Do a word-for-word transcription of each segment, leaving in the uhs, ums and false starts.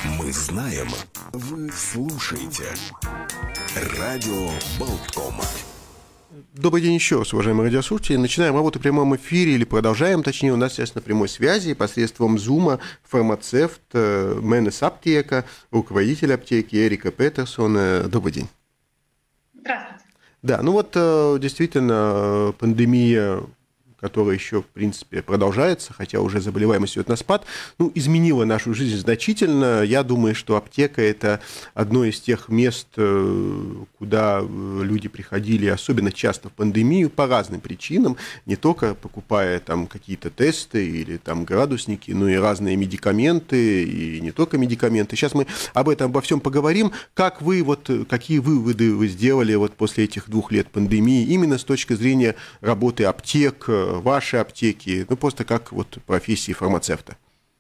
Мы знаем, вы слушаете. Радио Болтком. Добрый день еще раз, уважаемые радиослушатели. Начинаем работу в прямом эфире, или продолжаем, точнее, у нас сейчас на прямой связи посредством Зума фармацевт Менес Аптека, руководитель аптеки Эрика Петерсон. Добрый день. Здравствуйте. Да, ну вот действительно пандемия, которая еще, в принципе, продолжается, хотя уже заболеваемость идет на спад, ну, изменила нашу жизнь значительно. Я думаю, что аптека – это одно из тех мест, куда люди приходили особенно часто в пандемию по разным причинам, не только покупая там какие-то тесты или там градусники, но и разные медикаменты, и не только медикаменты. Сейчас мы об этом обо всем поговорим. Как вы, вот, какие выводы вы сделали вот после этих двух лет пандемии, именно с точки зрения работы аптек, ваши аптеки, ну просто как вот профессии фармацевта?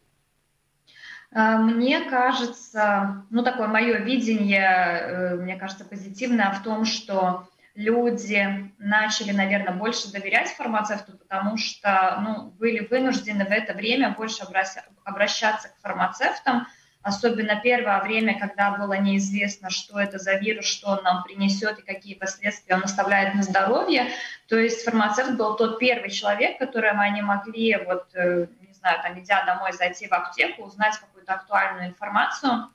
Мне кажется, ну такое мое видение, мне кажется, позитивное в том, что люди начали, наверное, больше доверять фармацевту, потому что ну, были вынуждены в это время больше обращаться к фармацевтам, особенно первое время, когда было неизвестно, что это за вирус, что он нам принесет и какие последствия он оставляет на здоровье. То есть фармацевт был тот первый человек, которому они могли, вот, не знаю, там, идя домой, зайти в аптеку, узнать какую-то актуальную информацию.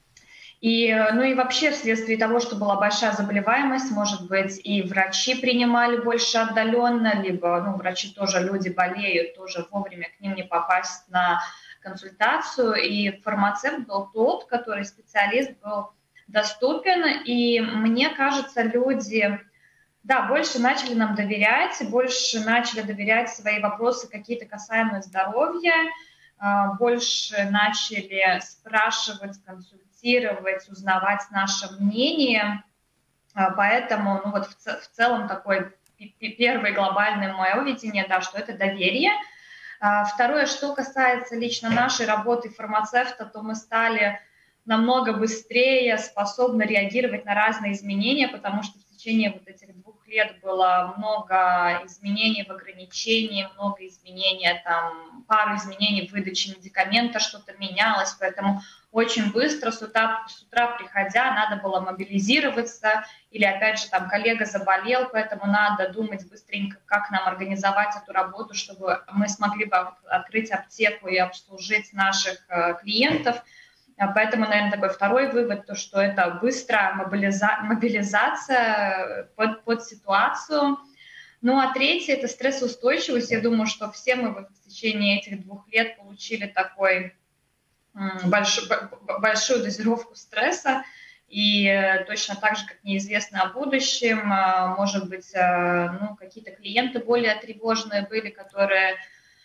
И, ну и вообще вследствие того, что была большая заболеваемость, может быть, и врачи принимали больше отдаленно, либо ну, врачи тоже, люди болеют, тоже вовремя к ним не попасть на консультацию, и фармацевт был тот, который специалист был доступен, и мне кажется, люди, да, больше начали нам доверять, больше начали доверять свои вопросы какие-то касаемые здоровья, больше начали спрашивать, консультировать, узнавать наше мнение, поэтому, ну вот в, в целом такой первый глобальный мое видение, да, что это доверие. Второе, что касается лично нашей работы фармацевта, то мы стали намного быстрее способны реагировать на разные изменения, потому что в течение вот этих двух лет было много изменений в ограничении, много изменений, там, пару изменений в выдаче медикамента, что-то менялось, поэтому очень быстро с утра, с утра приходя надо было мобилизироваться, или опять же там коллега заболел, поэтому надо думать быстренько, как нам организовать эту работу, чтобы мы смогли бы открыть аптеку и обслужить наших клиентов. Поэтому, наверное, такой второй вывод, то, что это быстрая мобилиза... мобилизация под, под ситуацию. Ну а третье – это стрессоустойчивость. Я думаю, что все мы в течение этих двух лет получили такой большой, большую дозировку стресса. И точно так же, как неизвестно о будущем, может быть, ну, какие-то клиенты более тревожные были, которые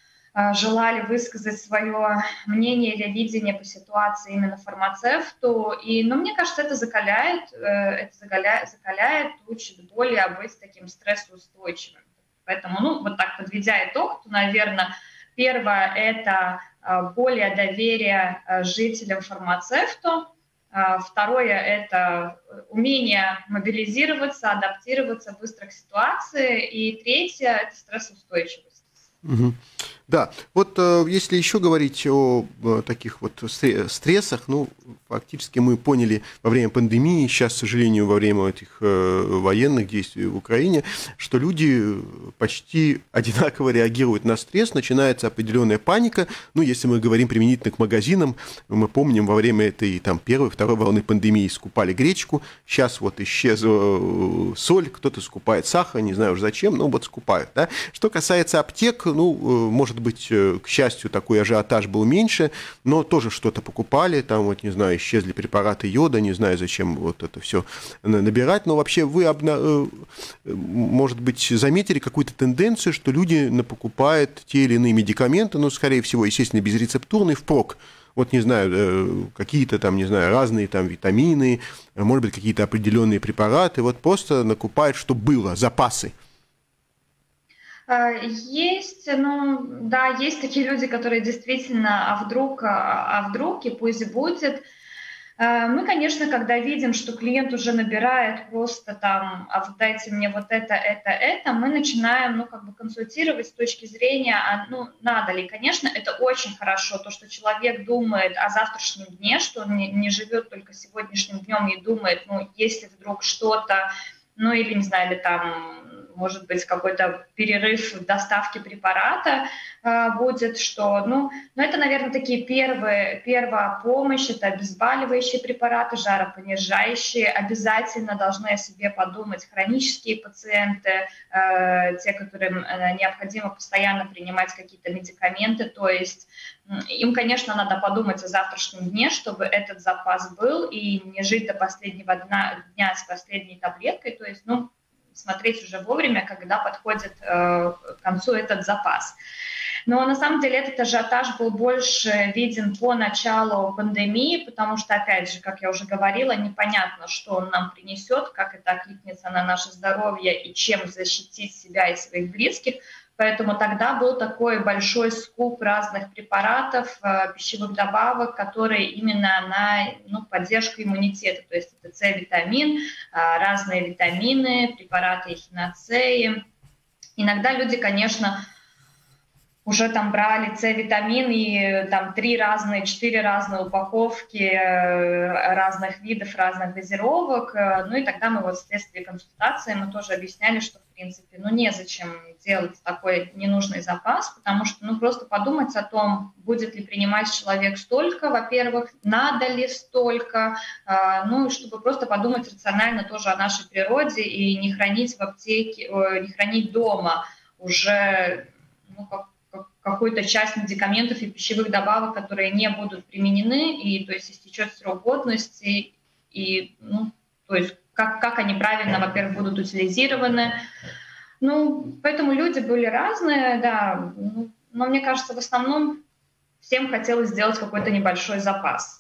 желали высказать свое мнение или видение по ситуации именно фармацевту. И, ну, мне кажется, это закаляет, это закаляет, закаляет, учит более быть таким стрессоустойчивым. Поэтому, ну, вот так подведя итог, то, наверное, первое – это более доверие жителям фармацевту. Второе – это умение мобилизироваться, адаптироваться быстро к ситуации. И третье – это стрессоустойчивость. Угу. Да, вот если еще говорить о таких вот стрессах, ну, фактически мы поняли во время пандемии, сейчас, к сожалению, во время этих военных действий в Украине, что люди почти одинаково реагируют на стресс, начинается определенная паника. Ну, если мы говорим применительно к магазинам, мы помним, во время этой там первой, второй волны пандемии скупали гречку, сейчас вот исчезла соль, кто-то скупает сахар, не знаю уж зачем, но вот скупают, да. Что касается аптек, ну, может быть, к счастью, такой ажиотаж был меньше, но тоже что-то покупали, там, вот, не знаю, исчезли препараты йода, не знаю, зачем вот это все набирать, но вообще вы, обна... может быть, заметили какую-то тенденцию, что люди покупают те или иные медикаменты, ну, скорее всего, естественно, безрецептурные, впрок. Вот, не знаю, какие-то там, не знаю, разные там витамины, может быть, какие-то определенные препараты, вот просто накупают, чтобы было, запасы. Есть, ну, да, есть такие люди, которые действительно, а вдруг, а вдруг, и пусть будет. Мы, конечно, когда видим, что клиент уже набирает просто там, а вот дайте мне вот это, это, это, мы начинаем, ну, как бы консультировать с точки зрения, а, ну, надо ли. Конечно, это очень хорошо, то, что человек думает о завтрашнем дне, что он не, не живет только сегодняшним днем и думает, ну, если вдруг что-то, ну, или, не знаю, или там, может быть, какой-то перерыв в доставке препарата э, будет, что, ну, ну, это, наверное, такие первые, первая помощь, это обезболивающие препараты, жаропонижающие, обязательно должны о себе подумать хронические пациенты, э, те, которым э, необходимо постоянно принимать какие-то медикаменты, то есть им, конечно, надо подумать о завтрашнем дне, чтобы этот запас был, и не жить до последнего дня, дня с последней таблеткой, то есть, ну, смотреть уже вовремя, когда подходит э, к концу этот запас. Но на самом деле этот ажиотаж был больше виден по началу пандемии, потому что, опять же, как я уже говорила, непонятно, что он нам принесет, как это откликнется на наше здоровье и чем защитить себя и своих близких. Поэтому тогда был такой большой скуп разных препаратов, пищевых добавок, которые именно на, ну, поддержку иммунитета. То есть это С-витамин, разные витамины, препараты эхиноцеи. Иногда люди, конечно, уже там брали С-витамин и там три разные, четыре разные упаковки разных видов, разных дозировок. Ну и тогда мы вот вследствие консультации мы тоже объясняли, что в принципе, ну незачем делать такой ненужный запас, потому что, ну просто подумать о том, будет ли принимать человек столько, во-первых, надо ли столько, ну и чтобы просто подумать рационально тоже о нашей природе и не хранить в аптеке, не хранить дома уже, ну, как какую-то часть медикаментов и пищевых добавок, которые не будут применены, и то есть истечет срок годности, и, ну, то есть как, как они правильно, во-первых, будут утилизированы. Ну, поэтому люди были разные, да, ну, но мне кажется, в основном всем хотелось сделать какой-то небольшой запас.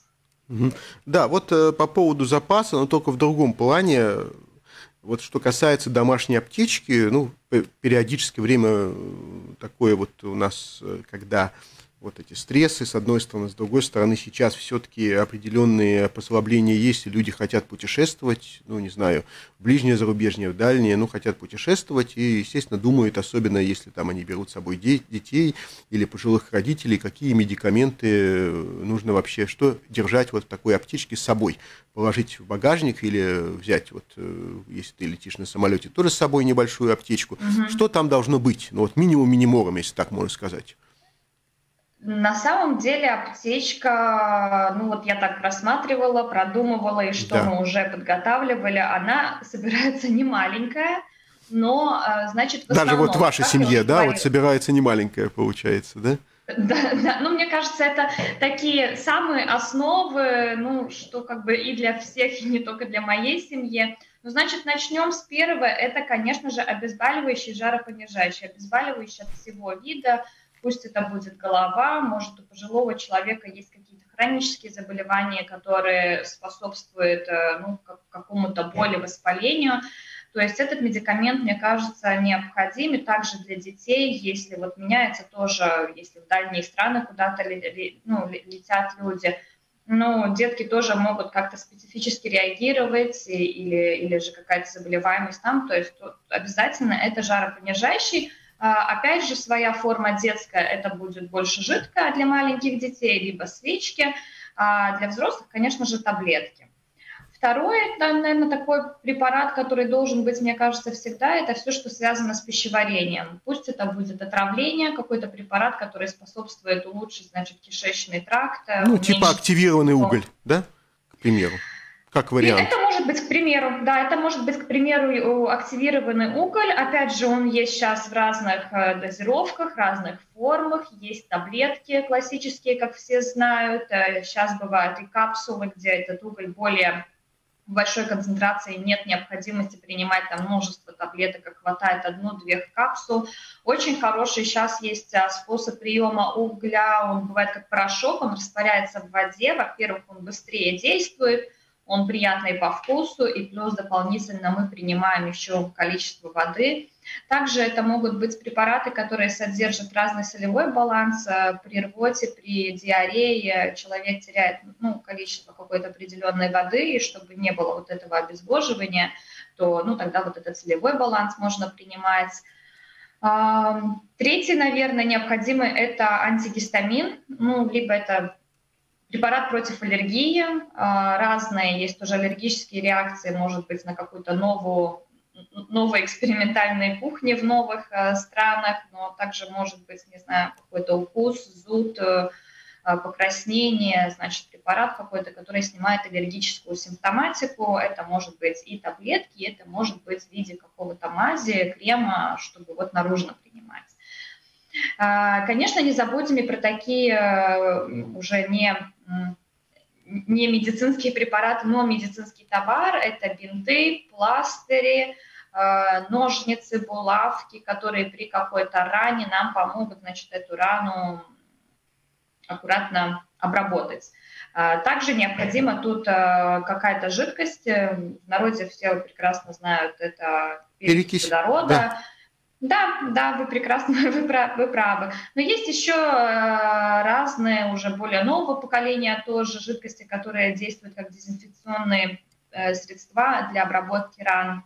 Да, вот э, по поводу запаса, но только в другом плане. Вот что касается домашней аптечки, ну, периодически время такое вот у нас, когда вот эти стрессы, с одной стороны, с другой стороны, сейчас все-таки определенные послабления есть, и люди хотят путешествовать, ну, не знаю, в ближнее зарубежье, в дальнее, ну, хотят путешествовать, и, естественно, думают, особенно если там они берут с собой де- детей или пожилых родителей, какие медикаменты нужно вообще, что держать вот в такой аптечке с собой, положить в багажник или взять, вот, если ты летишь на самолете, тоже с собой небольшую аптечку, угу. Что там должно быть, ну, вот минимум минимумом, если так можно сказать. На самом деле аптечка, ну вот я так просматривала, продумывала, и что да. мы уже подготавливали, она собирается не маленькая, но, значит, в основном... Даже вот в вашей семье, да, говорила, вот собирается не маленькая, получается, да? Да, да, ну, мне кажется, это такие самые основы, ну, что как бы и для всех, и не только для моей семьи. Ну, значит, начнем с первого, это, конечно же, обезболивающий, жаропонижающий, обезболивающий от всего вида. Пусть это будет голова, может, у пожилого человека есть какие-то хронические заболевания, которые способствуют, ну, какому-то боли, воспалению. То есть этот медикамент, мне кажется, необходим. И также для детей, если вот меняется тоже, если в дальние страны куда-то ну, летят люди, ну, детки тоже могут как-то специфически реагировать или, или же какая-то заболеваемость там. То есть обязательно это жаропонижающий. Опять же, своя форма детская, это будет больше жидкая для маленьких детей, либо свечки, а для взрослых, конечно же, таблетки. Второе, это, наверное, такой препарат, который должен быть, мне кажется, всегда, это все, что связано с пищеварением. Пусть это будет отравление, какой-то препарат, который способствует улучшить, значит, кишечный тракт. Ну, уменьшить... типа активированный уголь, да, к примеру? Как вариант. И это может быть, к примеру, да, это может быть, к примеру, активированный уголь. Опять же, он есть сейчас в разных дозировках, разных формах. Есть таблетки классические, как все знают. Сейчас бывают и капсулы, где этот уголь более в большой концентрации, нет необходимости принимать там множество таблеток, как хватает одну-две капсул. Очень хороший сейчас есть способ приема угля. Он бывает как порошок, он растворяется в воде. Во-первых, он быстрее действует. он приятный по вкусу, и плюс дополнительно мы принимаем еще количество воды. Также это могут быть препараты, которые содержат разный солевой баланс. При рвоте, при диарее человек теряет ну, количество какой-то определенной воды, и чтобы не было вот этого обезвоживания, то ну, тогда вот этот солевой баланс можно принимать. Третий, наверное, необходимый – это антигистамин, ну, либо это препарат против аллергии. Разные есть тоже аллергические реакции, может быть, на какую-то новую новые экспериментальные кухни в новых э, странах, но также может быть, не знаю, какой-то укус, зуд, э, покраснение, значит, препарат какой-то, который снимает аллергическую симптоматику. Это может быть и таблетки, это может быть в виде какого-то мази, крема, чтобы вот наружно принимать. Э, конечно, не забудем и про такие э, уже не... не медицинские препараты, но медицинский товар. Это бинты, пластыри, ножницы, булавки, которые при какой-то ране нам помогут, значит, эту рану аккуратно обработать. Также необходима тут какая-то жидкость. В народе все прекрасно знают, это перекись водорода. Да. Да, да, вы прекрасно, вы, вы правы. Но есть еще разные, уже более нового поколения тоже жидкости, которые действуют как дезинфекционные средства для обработки ран.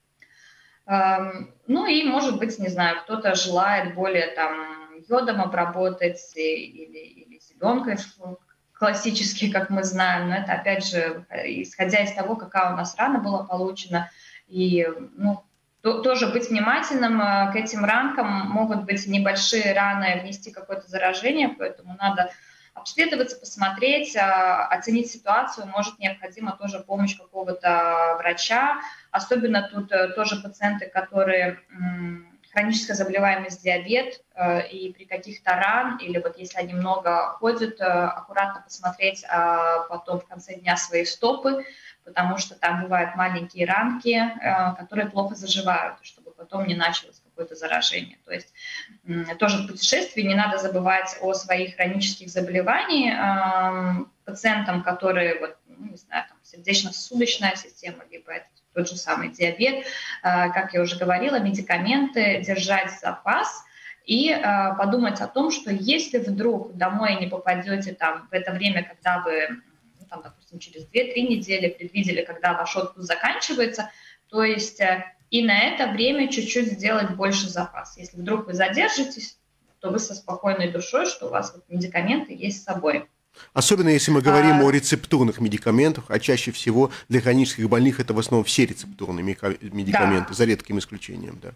Ну и, может быть, не знаю, кто-то желает более там йодом обработать или, или зеленкой классически, как мы знаем. Но это, опять же, исходя из того, какая у нас рана была получена. И, ну, тоже быть внимательным к этим ранкам. Могут быть небольшие раны, внести какое-то заражение, поэтому надо обследоваться, посмотреть, оценить ситуацию. Может, необходима тоже помощь какого-то врача. Особенно тут тоже пациенты, которые хроническая заболеваемость, диабет, и при каких-то ран, или вот если они много ходят, аккуратно посмотреть потом в конце дня свои стопы, потому что там бывают маленькие ранки, которые плохо заживают, чтобы потом не началось какое-то заражение. То есть тоже в путешествии не надо забывать о своих хронических заболеваниях. Пациентам, которые, вот, ну, не знаю, там, сердечно-сосудочная система, либо это тот же самый диабет, как я уже говорила, медикаменты держать в запас и подумать о том, что если вдруг домой не попадете там, в это время, когда вы, ну, там, допустим, через две-три недели предвидели, когда ваш отпуск заканчивается, то есть и на это время чуть-чуть сделать больше запас. Если вдруг вы задержитесь, то вы со спокойной душой, что у вас вот медикаменты есть с собой. Особенно если мы говорим а... о рецептурных медикаментах, а чаще всего для хронических больных это в основном все рецептурные медикаменты, да. За редким исключением, да.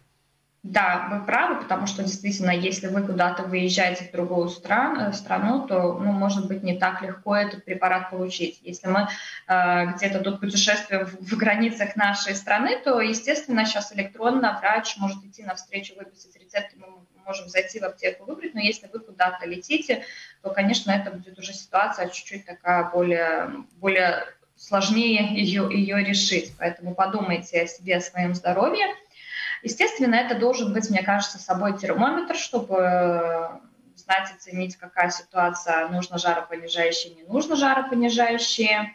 Да, вы правы, потому что действительно, если вы куда-то выезжаете в другую страну, страну то, ну, может быть, не так легко этот препарат получить. Если мы э, где-то тут путешествуем в, в границах нашей страны, то, естественно, сейчас электронно врач может идти навстречу, выписать рецепт, мы можем зайти в аптеку выбрать, но если вы куда-то летите, то, конечно, это будет уже ситуация чуть-чуть такая более, более сложнее ее, ее решить. Поэтому подумайте о себе, о своем здоровье. Естественно, это должен быть, мне кажется, с собой термометр, чтобы знать, оценить, какая ситуация, нужно жаропонижающие, не нужно жаропонижающие.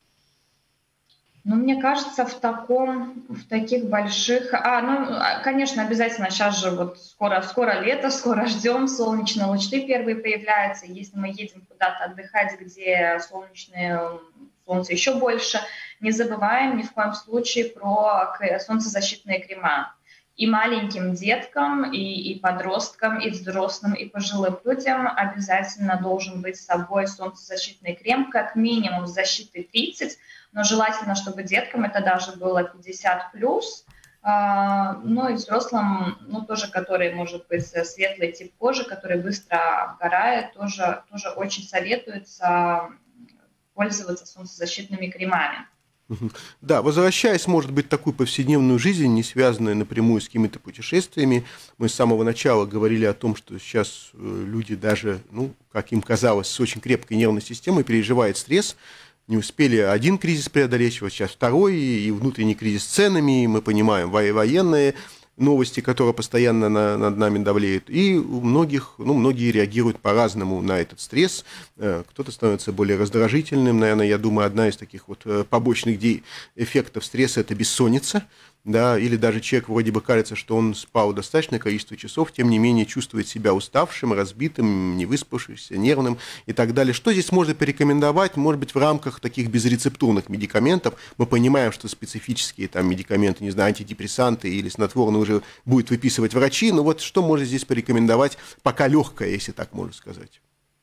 Но мне кажется, в таком, в таких больших... А, ну, конечно, обязательно сейчас же вот скоро, скоро лето, скоро ждем, солнечные лучи первые появляются. Если мы едем куда-то отдыхать, где солнечные... солнце еще больше, не забываем ни в коем случае про солнцезащитные крема. И маленьким деткам, и, и подросткам, и взрослым, и пожилым людям обязательно должен быть с собой солнцезащитный крем, как минимум с защитой тридцать, но желательно, чтобы деткам это даже было пятьдесят плюс, ну и взрослым, ну тоже, который может быть светлый тип кожи, который быстро обгорает, тоже, тоже очень советуется пользоваться солнцезащитными кремами. Да, возвращаясь, может быть, в такую повседневную жизнь, не связанную напрямую с какими-то путешествиями, мы с самого начала говорили о том, что сейчас люди даже, ну, как им казалось, с очень крепкой нервной системой переживают стресс, не успели один кризис преодолеть, вот сейчас второй, и внутренний кризис с ценами, и мы понимаем, военные новости, которые постоянно на, над нами давлеют. И у многих, ну, многие реагируют по-разному на этот стресс. Кто-то становится более раздражительным. Наверное, я думаю, одна из таких вот побочных эффектов стресса – это бессонница. Да, или даже человек вроде бы кажется, что он спал достаточное количество часов, тем не менее чувствует себя уставшим, разбитым, невыспавшимся, нервным и так далее. Что здесь можно порекомендовать? Может быть, в рамках таких безрецептурных медикаментов мы понимаем, что специфические там медикаменты, не знаю, антидепрессанты или снотворные уже будут выписывать врачи, но вот что можно здесь порекомендовать, пока легкое, если так можно сказать?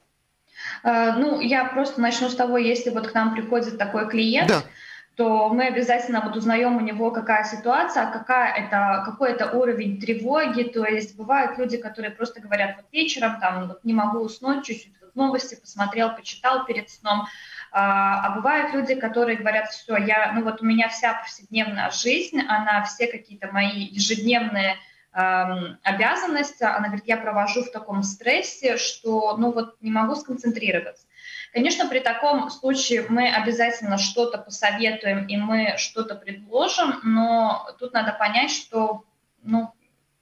Ну, я просто начну с того, если вот к нам приходит такой клиент, да, то мы обязательно вот узнаем у него, какая ситуация, какая это, какой это уровень тревоги. То есть бывают люди, которые просто говорят, вот вечером там вот не могу уснуть, чуть-чуть вот новости посмотрел, почитал перед сном. А, а бывают люди, которые говорят, все, я, ну вот у меня вся повседневная жизнь, она все какие-то мои ежедневные эм, обязанности, она говорит, я провожу в таком стрессе, что ну вот не могу сконцентрироваться. Конечно, при таком случае мы обязательно что-то посоветуем и мы что-то предложим, но тут надо понять, что ну,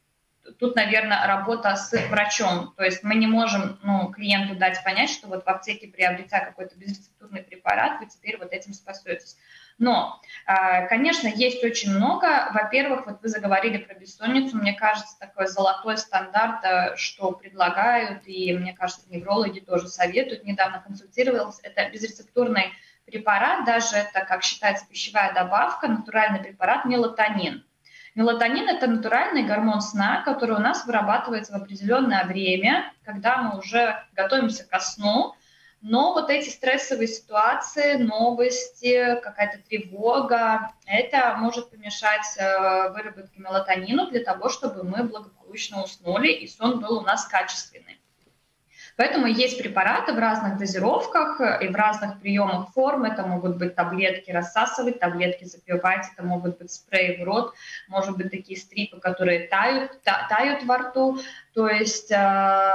тут, наверное, работа с врачом. То есть мы не можем ну, клиенту дать понять, что вот в аптеке, приобретя какой-то безрецептурный препарат, вы теперь вот этим спасетесь. Но, конечно, есть очень много. Во-первых, вот вы заговорили про бессонницу. Мне кажется, такой золотой стандарт, что предлагают, и, мне кажется, неврологи тоже советуют. Недавно консультировалась. Это безрецептурный препарат, даже это, как считается, пищевая добавка, натуральный препарат мелатонин. Мелатонин – это натуральный гормон сна, который у нас вырабатывается в определенное время, когда мы уже готовимся ко сну. Но вот эти стрессовые ситуации, новости, какая-то тревога, это может помешать выработке мелатонина для того, чтобы мы благополучно уснули и сон был у нас качественный. Поэтому есть препараты в разных дозировках и в разных приемах форм. Это могут быть таблетки рассасывать, таблетки запивать, это могут быть спреи в рот, может быть такие стрипы, которые тают, та, тают во рту. То есть э,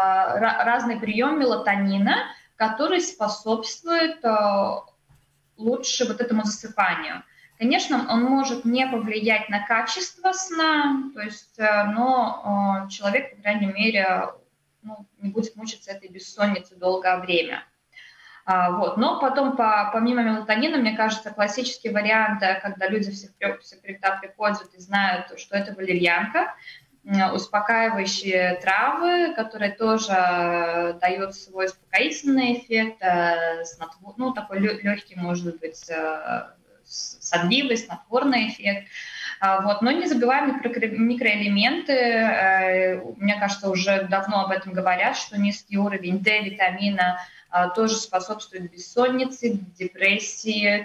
разный прием мелатонина, который способствует э, лучше вот этому засыпанию. Конечно, он может не повлиять на качество сна, то есть, э, но э, человек, по крайней мере, ну, не будет мучиться этой бессонницей долгое время. А, вот. Но потом, по, помимо мелатонина, мне кажется, классический вариант, когда люди всегда приходят и знают, что это валерьянка, успокаивающие травы, которые тоже дают свой успокоительный эффект, ну, такой легкий, может быть, сонливый, снотворный эффект. Вот. Но не забываем про микроэлементы. Мне кажется, уже давно об этом говорят, что низкий уровень D-витамина тоже способствует бессоннице, депрессии,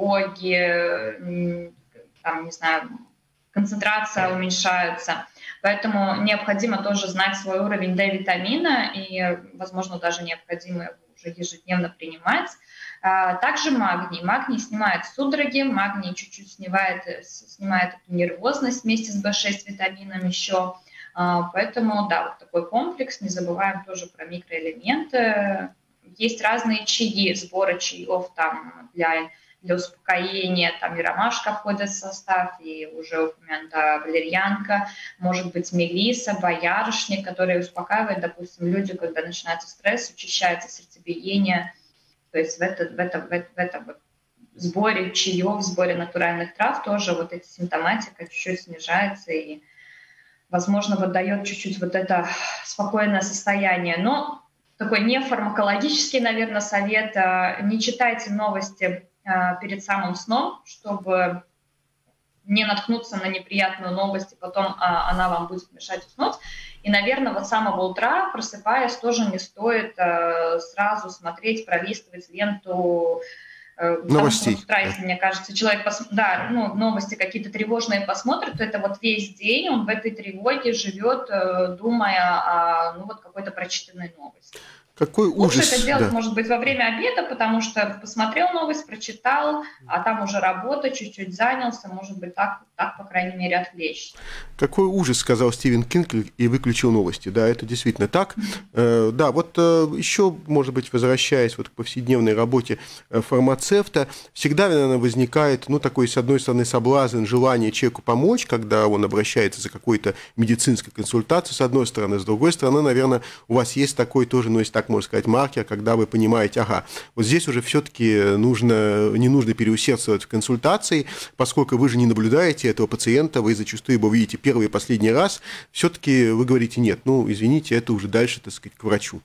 тревоге, там, не знаю, концентрация уменьшается. Поэтому необходимо тоже знать свой уровень D-витамина и, возможно, даже необходимо его уже ежедневно принимать. Также магний. Магний снимает судороги, магний чуть-чуть снимает, снимает эту нервозность вместе с бэ шесть витамином еще. Поэтому, да, вот такой комплекс. Не забываем тоже про микроэлементы. Есть разные чаи, сборы чаев там для... для успокоения, там и ромашка входит в состав, и уже упомянута валерьянка, может быть мелиса, боярышник, который успокаивает, допустим, люди, когда начинается стресс, учащается сердцебиение, то есть в, это, в, это, в, это, в этом вот сборе чаев, в сборе натуральных трав тоже вот эта симптоматика чуть-чуть снижается и, возможно, вот дает чуть-чуть вот это спокойное состояние. Но такой нефармакологический, наверное, совет, не читайте новости перед самым сном, чтобы не наткнуться на неприятную новость, и потом а, она вам будет мешать уснуть. И, наверное, вот с самого утра, просыпаясь, тоже не стоит а, сразу смотреть, пролистывать ленту. А, новостей. С утра, если, мне кажется, человек пос... да, ну, новости какие-то тревожные посмотрит, то это вот весь день он в этой тревоге живет, думая о ну, вот какой-то прочитанной новости. Какой ужас. Лучше это делать, да. может быть, во время обеда, потому что посмотрел новость, прочитал, а там уже работа, чуть-чуть занялся, может быть, так, так по крайней мере, отвлечься. Какой ужас, сказал Стивен Кинг и выключил новости. Да, это действительно так. Mm-hmm. Да, вот еще, может быть, возвращаясь вот к повседневной работе фармацевта, всегда, наверное, возникает, ну, такой, с одной стороны, соблазн, желание человеку помочь, когда он обращается за какой-то медицинской консультацией, с одной стороны. С другой стороны, наверное, у вас есть такой тоже, ну, если так можно сказать, маркер, когда вы понимаете, ага, вот здесь уже все-таки нужно, не нужно переусердствовать в консультации, поскольку вы же не наблюдаете этого пациента, вы зачастую его видите первый и последний раз, все-таки вы говорите, нет, ну, извините, это уже дальше, так сказать, к врачу.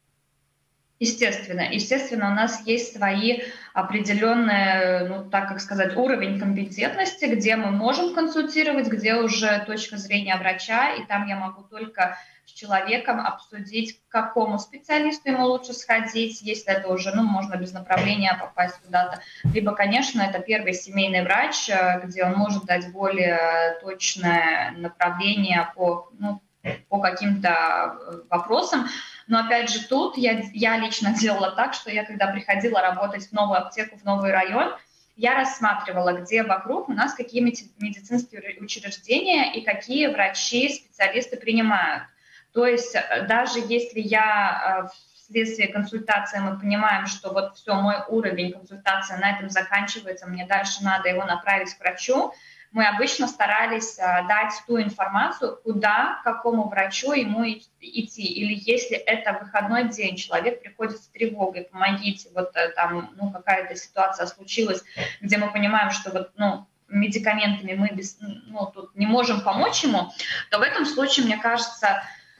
Естественно, естественно, у нас есть свои определенные, ну, так как сказать, уровень компетентности, где мы можем консультировать, где уже точка зрения врача, и там я могу только с человеком обсудить, к какому специалисту ему лучше сходить, если это уже, ну, можно без направления попасть куда-то. Либо, конечно, это первый семейный врач, где он может дать более точное направление по, ну, по каким-то вопросам. Но, опять же, тут я, я лично делала так, что я, когда приходила работать в новую аптеку, в новый район, я рассматривала, где вокруг у нас какие медицинские учреждения и какие врачи, специалисты принимают. То есть даже если я вследствие консультации мы понимаем, что вот все, мой уровень консультации на этом заканчивается, мне дальше надо его направить к врачу, мы обычно старались дать ту информацию, куда, к какому врачу ему идти. Или если это выходной день, человек приходит с тревогой, помогите, вот там, ну, какая-то ситуация случилась, где мы понимаем, что вот, ну, медикаментами мы без, ну, тут не можем помочь ему, то в этом случае, мне кажется,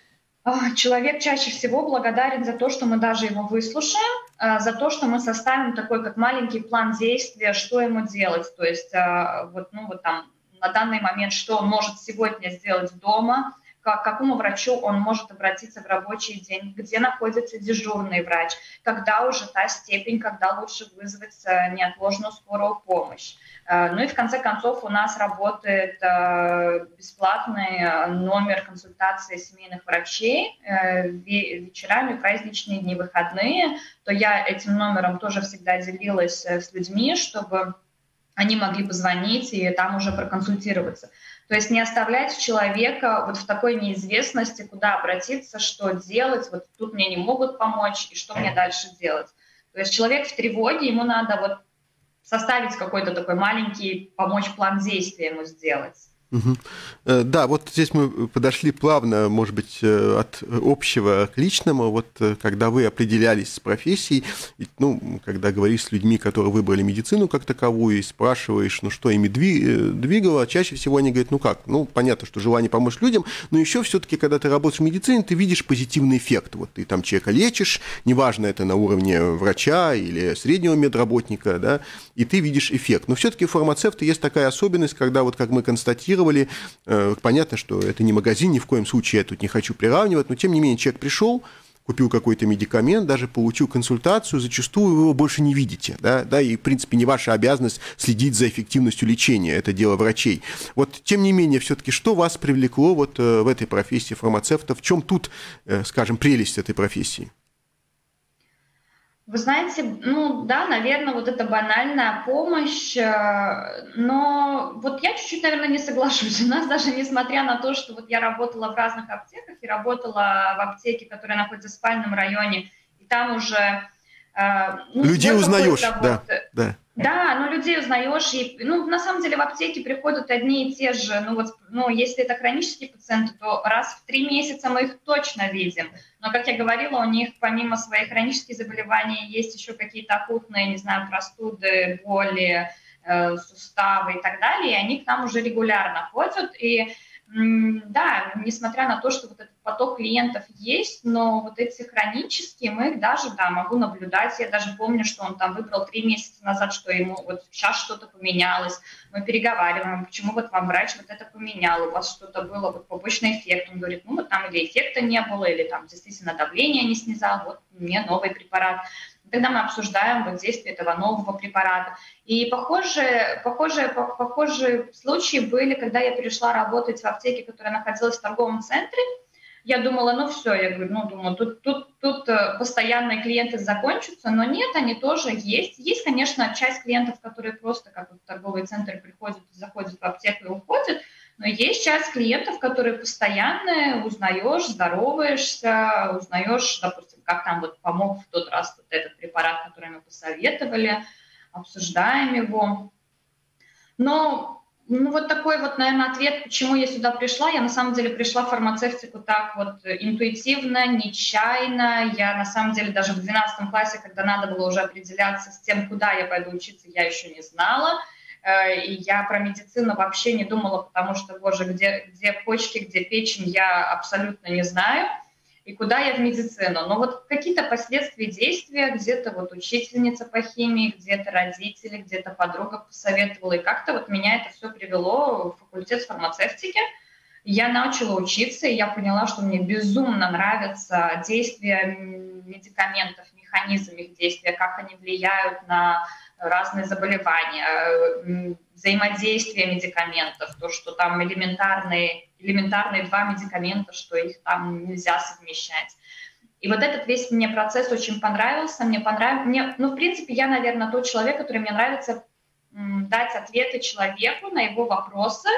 человек чаще всего благодарен за то, что мы даже его выслушаем, за то, что мы составим такой как маленький план действия, что ему делать. То есть вот, ну, вот там на данный момент, что он может сегодня сделать дома, к какому врачу он может обратиться в рабочий день, где находится дежурный врач, когда уже та степень, когда лучше вызвать неотложную скорую помощь. Ну и в конце концов у нас работает бесплатный номер консультации семейных врачей вечерами, праздничные дни, выходные. То я этим номером тоже всегда делилась с людьми, чтобы они могли позвонить и там уже проконсультироваться. То есть не оставлять человека вот в такой неизвестности, куда обратиться, что делать, вот тут мне не могут помочь, и что мне дальше делать. То есть человек в тревоге, ему надо вот составить какой-то такой маленький, помочь план действия ему сделать. Угу. Да, вот здесь мы подошли плавно, может быть, от общего к личному. Вот когда вы определялись с профессией, ну, когда говоришь с людьми, которые выбрали медицину как таковую, и спрашиваешь, ну, что ими двигало, чаще всего они говорят, ну как, ну, понятно, что желание помочь людям, но еще все-таки, когда ты работаешь в медицине, ты видишь позитивный эффект. Вот ты там человека лечишь, неважно, это на уровне врача или среднего медработника, да, и ты видишь эффект. Но все-таки у фармацевта есть такая особенность, когда, вот как мы констатировали, понятно, что это не магазин, ни в коем случае я тут не хочу приравнивать, но тем не менее человек пришел, купил какой-то медикамент, даже получил консультацию, зачастую вы его больше не видите, да, да, и в принципе не ваша обязанность следить за эффективностью лечения, это дело врачей. Вот тем не менее, все-таки что вас привлекло вот в этой профессии фармацевта, в чем тут, скажем, прелесть этой профессии? Вы знаете, ну да, наверное, вот это банальная помощь, но вот я чуть-чуть, наверное, не соглашусь. У нас даже несмотря на то, что вот я работала в разных аптеках и работала в аптеке, которая находится в спальном районе, и там уже... Ну, людей узнаешь, да, да. Да, ну людей узнаешь, и, ну, на самом деле в аптеке приходят одни и те же, ну, вот, ну, если это хронические пациенты, то раз в три месяца мы их точно видим, но, как я говорила, у них помимо своих хронических заболеваний есть еще какие-то акутные, не знаю, простуды, боли, э, суставы и так далее, и они к нам уже регулярно ходят, и да, несмотря на то, что вот этот поток клиентов есть, но вот эти хронические, мы их даже, да, могу наблюдать. Я даже помню, что он там выбрал три месяца назад, что ему вот сейчас что-то поменялось. Мы переговариваем, почему вот вам врач вот это поменял, у вас что-то было, вот побочный эффект. Он говорит, ну вот там или эффекта не было, или там действительно давление не снизал, вот мне новый препарат. Тогда мы обсуждаем вот действие этого нового препарата. И похожие, похожие, похожие случаи были, когда я перешла работать в аптеке, которая находилась в торговом центре. Я думала, ну все, я говорю, ну думаю, тут, тут, тут постоянные клиенты закончатся, но нет, они тоже есть. Есть, конечно, часть клиентов, которые просто как вот в торговый центр приходят, заходят в аптеку и уходят, но есть часть клиентов, которые постоянные, узнаешь, здороваешься, узнаешь, допустим, как там вот помог в тот раз вот этот препарат, который мы посоветовали, обсуждаем его. Но ну, вот такой вот, наверное, ответ, почему я сюда пришла. Я на самом деле пришла в фармацевтику так вот интуитивно, нечаянно. Я на самом деле даже в двенадцатом классе, когда надо было уже определяться с тем, куда я пойду учиться, я еще не знала. И я про медицину вообще не думала, потому что, боже, где, где почки, где печень, я абсолютно не знаю. И куда я в медицину. Но вот какие-то последствия действия, где-то вот учительница по химии, где-то родители, где-то подруга посоветовала. И как-то вот меня это все привело в факультет фармацевтики. Я начала учиться, и я поняла, что мне безумно нравятся действия медикаментов, механизм их действия, как они влияют на разные заболевания, взаимодействие медикаментов, то, что там элементарные, элементарные два медикамента, что их там нельзя совмещать. И вот этот весь мне процесс очень понравился, мне понравилось, мне, ну, в принципе, я, наверное, тот человек, который мне нравится м, дать ответы человеку на его вопросы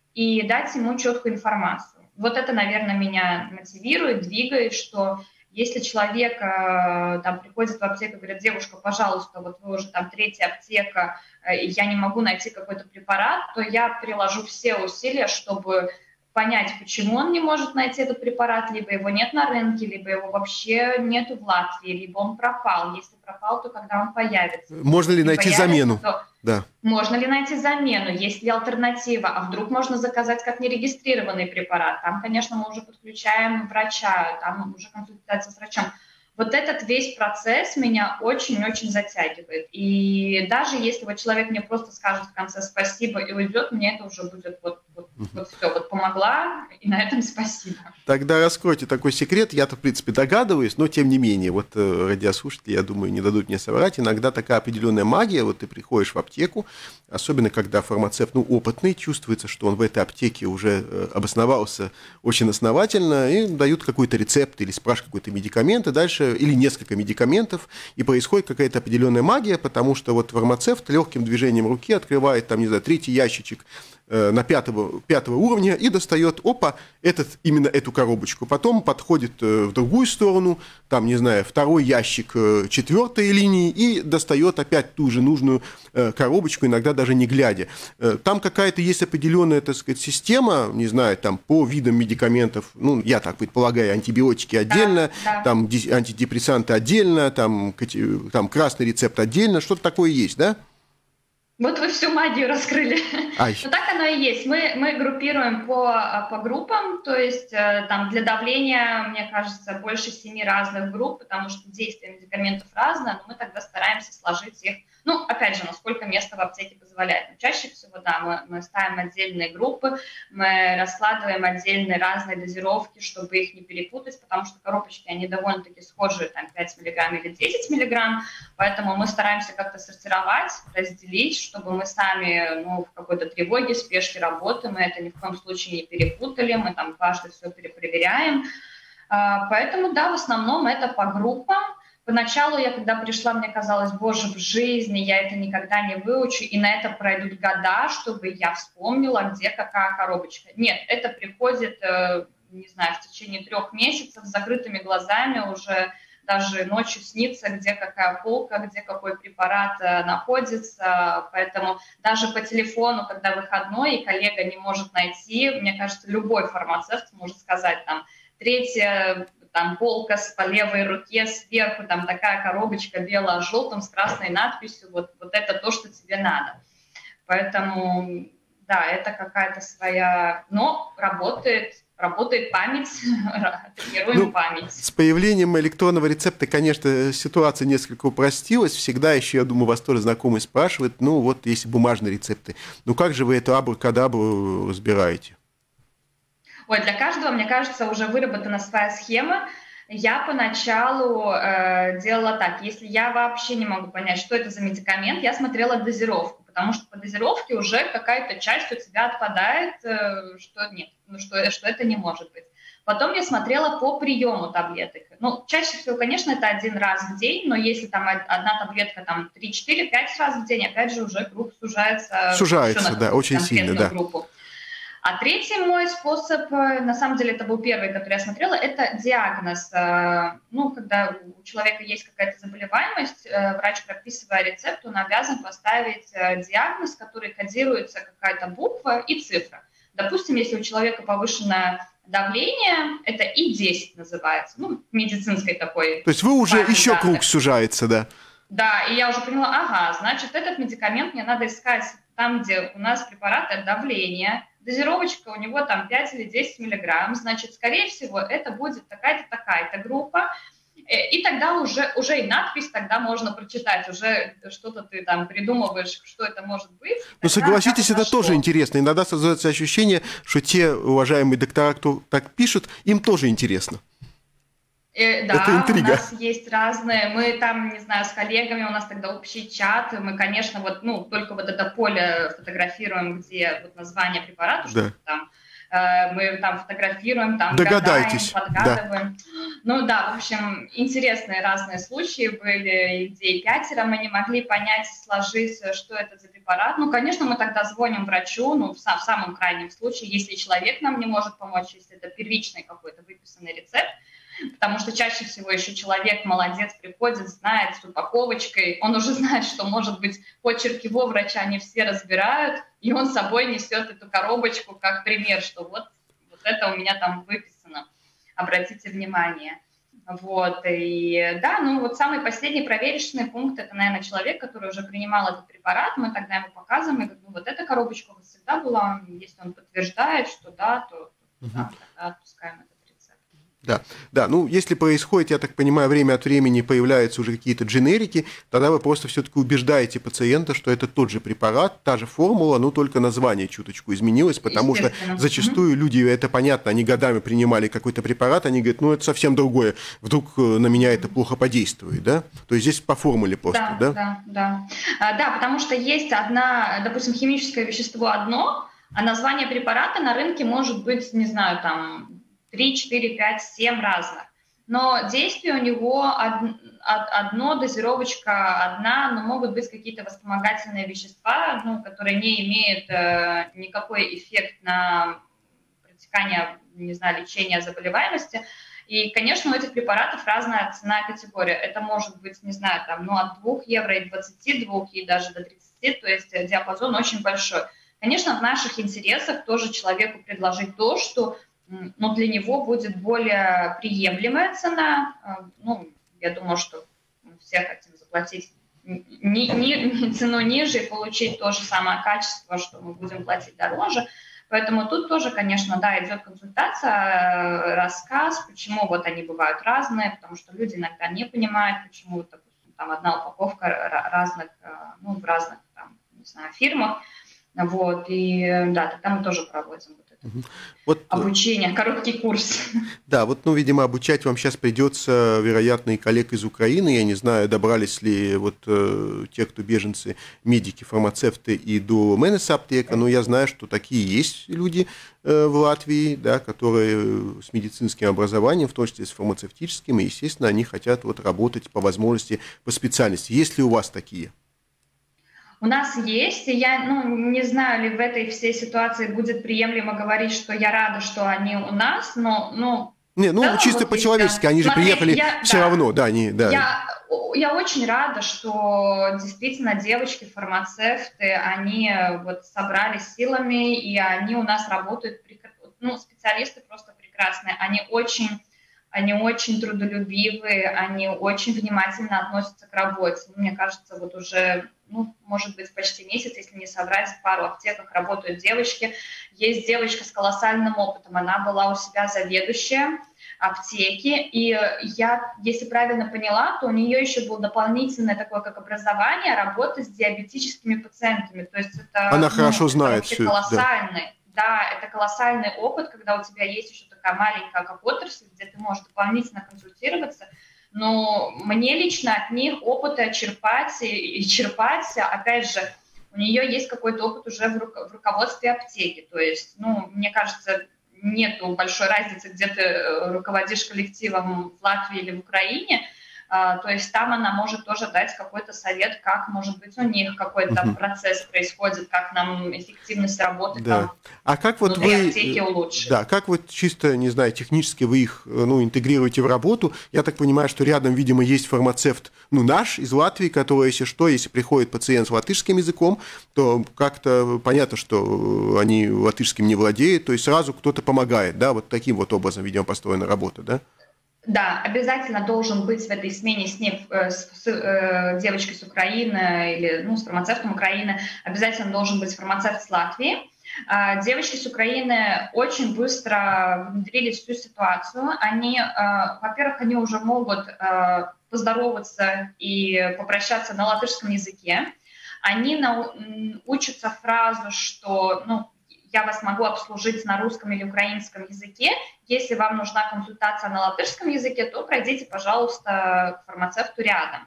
и дать ему четкую информацию. Вот это, наверное, меня мотивирует, двигает, что если человек э, там приходит в аптеку и говорит: девушка, пожалуйста, вот вы уже там третья аптека, э, и я не могу найти какой-то препарат, то я приложу все усилия, чтобы понять, почему он не может найти этот препарат, либо его нет на рынке, либо его вообще нету в Латвии, либо он пропал. Если пропал, то когда он появится? Можно ли найти появится, замену? То... Да. Можно ли найти замену? Есть ли альтернатива? А вдруг можно заказать как нерегистрированный препарат? Там, конечно, мы уже подключаем врача, там уже консультация с врачом. Вот этот весь процесс меня очень-очень затягивает. И даже если вот человек мне просто скажет в конце спасибо и уйдет, мне это уже будет вот, вот, вот все, вот помогла, и на этом спасибо. Тогда раскройте такой секрет. Я-то, в принципе, догадываюсь, но тем не менее, вот радиослушатели, я думаю, не дадут мне соврать. Иногда такая определенная магия, вот ты приходишь в аптеку, особенно когда фармацевт, ну, опытный, чувствуется, что он в этой аптеке уже обосновался очень основательно, и дают какой-то рецепт или спрашивают какой-то медикамент, и дальше или несколько медикаментов, и происходит какая-то определенная магия, потому что вот фармацевт легким движением руки открывает, там, не знаю, третий ящичек э, на пятого, пятого уровня и достает, опа, этот, именно эту коробочку. Потом подходит э, в другую сторону, там, не знаю, второй ящик э, четвертой линии и достает опять ту же нужную э, коробочку, иногда даже не глядя. Э, там какая-то есть определенная, так сказать, система, не знаю, там, по видам медикаментов, ну, я так предполагаю, антибиотики отдельно, да, да. Там антидепрессанты отдельно, там, там красный рецепт отдельно, что-то такое есть, да? Вот вы всю магию раскрыли. Ай. Но так оно и есть. Мы, мы группируем по, по группам, то есть там для давления, мне кажется, больше семи разных групп, потому что действие медикаментов разное, но мы тогда стараемся сложить их, ну, опять же, насколько место в аптеке позволяет. Но чаще всего, да, мы, мы ставим отдельные группы, мы раскладываем отдельные разные дозировки, чтобы их не перепутать, потому что коробочки, они довольно-таки схожие, там, пять миллиграмм или десять миллиграмм, поэтому мы стараемся как-то сортировать, разделить, чтобы мы сами, ну, в какой-то тревоге, спешке работы, мы это ни в коем случае не перепутали, мы там каждый все перепроверяем. Поэтому, да, в основном это по группам. Поначалу я, когда пришла, мне казалось, боже, в жизни я это никогда не выучу, и на это пройдут года, чтобы я вспомнила, где какая коробочка. Нет, это приходит, не знаю, в течение трех месяцев с закрытыми глазами, уже даже ночью снится, где какая полка, где какой препарат находится. Поэтому даже по телефону, когда выходной, и коллега не может найти, мне кажется, любой фармацевт может сказать, там, третья... там полка по левой руке, сверху там такая коробочка бело-желтым с красной надписью, вот, вот это то, что тебе надо. Поэтому, да, это какая-то своя... Но работает, работает память, тренируем ну, память. С появлением электронного рецепта, конечно, ситуация несколько упростилась. Всегда еще, я думаю, вас тоже знакомые спрашивают, ну вот если бумажные рецепты, ну как же вы эту абракадабру разбираете? Ой, для каждого, мне кажется, уже выработана своя схема. Я поначалу э, делала так, если я вообще не могу понять, что это за медикамент, я смотрела дозировку, потому что по дозировке уже какая-то часть у тебя отпадает, э, что нет, ну, что, что это не может быть. Потом я смотрела по приему таблеток. Ну, чаще всего, конечно, это один раз в день, но если там одна таблетка там три, четыре, пять раз в день, опять же, уже круг сужается. Сужается, да, очень сильно, да. Группу. А третий мой способ, на самом деле это был первый, который я смотрела, это диагноз. Ну, когда у человека есть какая-то заболеваемость, врач, прописывая рецепт, он обязан поставить диагноз, который кодируется какая-то буква и цифра. Допустим, если у человека повышенное давление, это И десять называется, ну, медицинской такой. То есть вы уже еще данных. Круг сужается, да? Да, и я уже поняла, ага, значит, этот медикамент мне надо искать там, где у нас препарат от давления, дозировочка у него там пять или десять миллиграмм, значит, скорее всего, это будет такая-то, такая-то группа, и тогда уже, уже и надпись тогда можно прочитать, уже что-то ты там придумываешь, что это может быть. Ну, согласитесь, это тоже интересно. Иногда создается ощущение, что те уважаемые доктора, кто так пишут, им тоже интересно. Э, да, это интрига. У нас есть разные, мы там, не знаю, с коллегами, у нас тогда общий чат, мы, конечно, вот, ну, только вот это поле фотографируем, где вот название препарата, да. Что-то там, э, мы там фотографируем, там Догадайтесь. гадаем, подгадываем. Да. Ну да, в общем, интересные разные случаи были, где пятеро мы не могли понять, сложить, что это за препарат. Ну, конечно, мы тогда звоним врачу, ну, в, в самом крайнем случае, если человек нам не может помочь, если это первичный какой-то выписанный рецепт, потому что чаще всего еще человек, молодец, приходит, знает с упаковочкой, он уже знает, что, может быть, почерк его врача не все разбирают, и он с собой несет эту коробочку как пример, что вот, вот это у меня там выписано, обратите внимание. Вот, и да, ну вот самый последний проверочный пункт, это, наверное, человек, который уже принимал этот препарат, мы тогда ему показываем, и говорим, ну вот эта коробочка у вас всегда была, если он подтверждает, что да, то да, тогда отпускаем это. Да, да, ну если происходит, я так понимаю, время от времени появляются уже какие-то дженерики, тогда вы просто все-таки убеждаете пациента, что это тот же препарат, та же формула, но только название чуточку изменилось, потому что зачастую люди, это понятно, они годами принимали какой-то препарат, они говорят, ну это совсем другое, вдруг на меня это плохо подействует, да? То есть здесь по формуле просто, да? Да, да, да. А, да, потому что есть одна, допустим, химическое вещество одно, а название препарата на рынке может быть, не знаю, там... три, четыре, пять, семь разных. Но действие у него од, од, одно, дозировочка одна, но могут быть какие-то вспомогательные вещества, ну, которые не имеют э, никакой эффект на протекание, не знаю, лечения заболеваемости. И, конечно, у этих препаратов разная цена категория. Это может быть, не знаю, там, ну, от двух евро и двадцати двух, и даже до тридцати, то есть диапазон очень большой. Конечно, в наших интересах тоже человеку предложить то, что но для него будет более приемлемая цена. Ну, я думаю, что все хотим заплатить ни, ни, цену ниже и получить то же самое качество, что мы будем платить дороже. Поэтому тут тоже, конечно, да, идет консультация, рассказ, почему вот они бывают разные, потому что люди иногда не понимают, почему, допустим, там одна упаковка разных, ну, в разных, там, не знаю, фирмах. Вот, и да, тогда мы тоже проводим вот это вот, обучение, короткий курс. Да, вот, ну, видимо, обучать вам сейчас придется, вероятно, и коллег из Украины. Я не знаю, добрались ли вот э, те, кто беженцы, медики, фармацевты и до Менеса аптека, но я знаю, что такие есть люди э, в Латвии, да, которые с медицинским образованием, в том числе с фармацевтическим, и, естественно, они хотят вот работать по возможности по специальности. Есть ли у вас такие? У нас есть, и я ну, не знаю, ли в этой всей ситуации будет приемлемо говорить, что я рада, что они у нас, но... но не, ну, чисто вот по-человечески, они же Смотри, приехали я, все да, равно, да, они... Да. Я, я очень рада, что действительно девочки-фармацевты, они вот собрались силами, и они у нас работают, ну, специалисты просто прекрасные, они очень... Они очень трудолюбивые, они очень внимательно относятся к работе. Мне кажется, вот уже, ну, может быть, почти месяц, если не соврать, в пару аптеках работают девочки. Есть девочка с колоссальным опытом, она была у себя заведующая аптеки, и я, если правильно поняла, то у нее еще было дополнительное такое, как образование, работа с диабетическими пациентами. То есть это, она ну, хорошо знает все колоссальный. Да. Да, это колоссальный опыт, когда у тебя есть еще такая маленькая как отрасль, где ты можешь дополнительно консультироваться. Но мне лично от них опыта черпать и, и черпать, опять же, у нее есть какой-то опыт уже в, ру- в руководстве аптеки. То есть, ну, мне кажется, нету большой разницы, где ты руководишь коллективом в Латвии или в Украине. То есть там она может тоже дать какой-то совет, как, может быть, у них какой-то угу. процесс происходит, как нам эффективность работы да. там а как вот внутри вы, аптеки улучшить. Да, как вот чисто, не знаю, технически вы их ну, интегрируете в работу? Я так понимаю, что рядом, видимо, есть фармацевт, ну, наш, из Латвии, который, если что, если приходит пациент с латышским языком, то как-то понятно, что они латышским не владеют, то есть сразу кто-то помогает, да, вот таким вот образом, видимо, построена работа, да? Да, обязательно должен быть в этой смене с, ней, с, с э, девочкой с Украины или ну, с фармацевтом Украины, обязательно должен быть фармацевт с Латвии. Э, девочки с Украины очень быстро внедрили всю ситуацию. Они, э, во-первых, они уже могут э, поздороваться и попрощаться на латышском языке. Они нау- учатся фразу, что... ну, я вас могу обслужить на русском или украинском языке. Если вам нужна консультация на латышском языке, то пройдите, пожалуйста, к фармацевту рядом.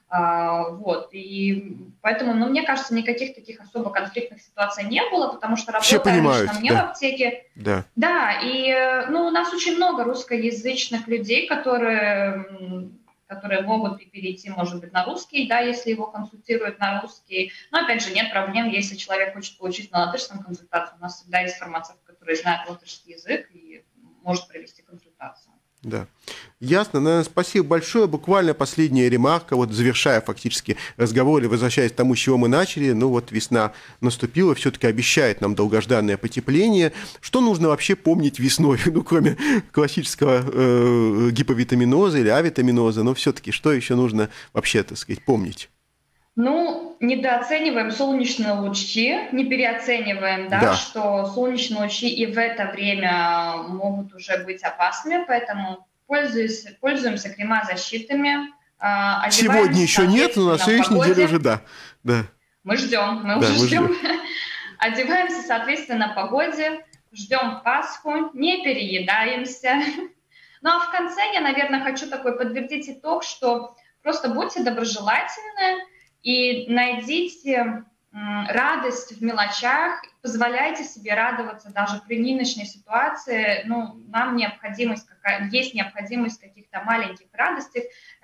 А, вот. И поэтому, ну, мне кажется, никаких таких особо конфликтных ситуаций не было, потому что работая лично мне да. в аптеке... Да. Да, и ну, у нас очень много русскоязычных людей, которые... которые могут и перейти, может быть, на русский, да, если его консультируют на русский. Но, опять же, нет проблем, если человек хочет получить на латышском консультацию. У нас всегда есть фармацевт, который знает латышский язык и может провести консультацию. Да. Ясно. Наверное, спасибо большое. Буквально последняя ремарка, вот завершая фактически разговор или возвращаясь к тому, с чего мы начали. Ну вот весна наступила, все-таки обещает нам долгожданное потепление. Что нужно вообще помнить весной, ну кроме классического э, гиповитаминоза или авитаминоза, но все-таки что еще нужно вообще, так сказать, помнить? Ну, недооцениваем солнечные лучи, не переоцениваем, да, да. что солнечные лучи и в это время могут уже быть опасными, поэтому пользуемся, пользуемся крема-защитами. Сегодня еще нет, но на следующей неделе уже да. да. Мы ждем, мы да, уже мы ждем. ждем. Одеваемся, соответственно, погоде, ждем Пасху, не переедаемся. Ну а в конце я, наверное, хочу такой подтвердить итог, что просто будьте доброжелательны, и найдите радость в мелочах, позволяйте себе радоваться даже при нынешней ситуации. Ну, нам необходимость, есть необходимость каких-то маленьких радостей.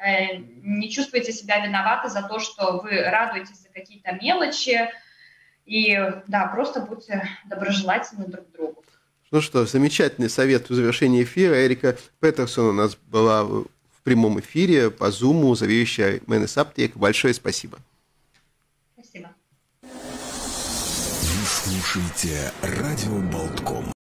Не чувствуйте себя виноваты за то, что вы радуетесь за какие-то мелочи. И да, просто будьте доброжелательны друг к другу. Ну что, замечательный совет в завершении эфира. Эрика Петерсон у нас была в прямом эфире по Zoom, заведующая МНС Аптек. Большое спасибо. Спасибо. Вы слушаете радио Болтком.